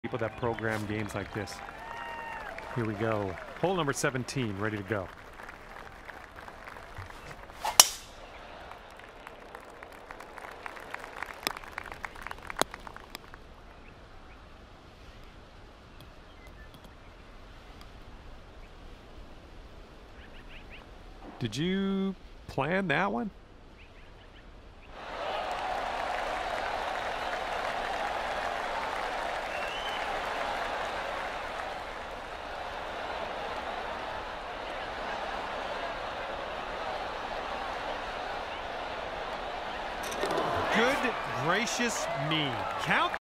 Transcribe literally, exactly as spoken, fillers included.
people that program games like this. Here we go. Hole number seventeen, ready to go. Did you plan that one? Good gracious me. Count